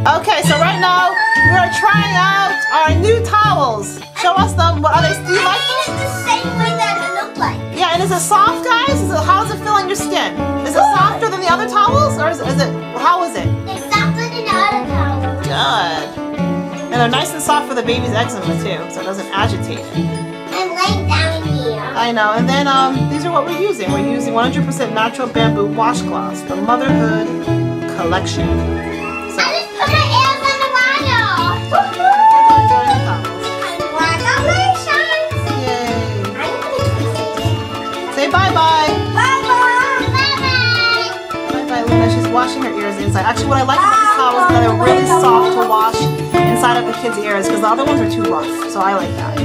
Okay, so right now we are trying out our new towels. Show us them. What are they? Do you like them? It's the same way that it looked like. Yeah, and is it soft, guys? How does it feel on your skin? Is it softer than the other towels, or is it? How is it? It's softer than the other towels. Good. And they're nice and soft for the baby's eczema too, so it doesn't agitate it. I'm laying down here. I know. And then these are what we're using. We're using 100% natural bamboo washcloths, the Motherhood collection. So, I just put my ears on the water. Congratulations. Yay. Say bye-bye. Bye-bye. Bye-bye, Luna. She's washing her ears inside. Actually, what I like about these towels is that they're really soft to wash inside of the kids' ears because the other ones are too rough. So I like that.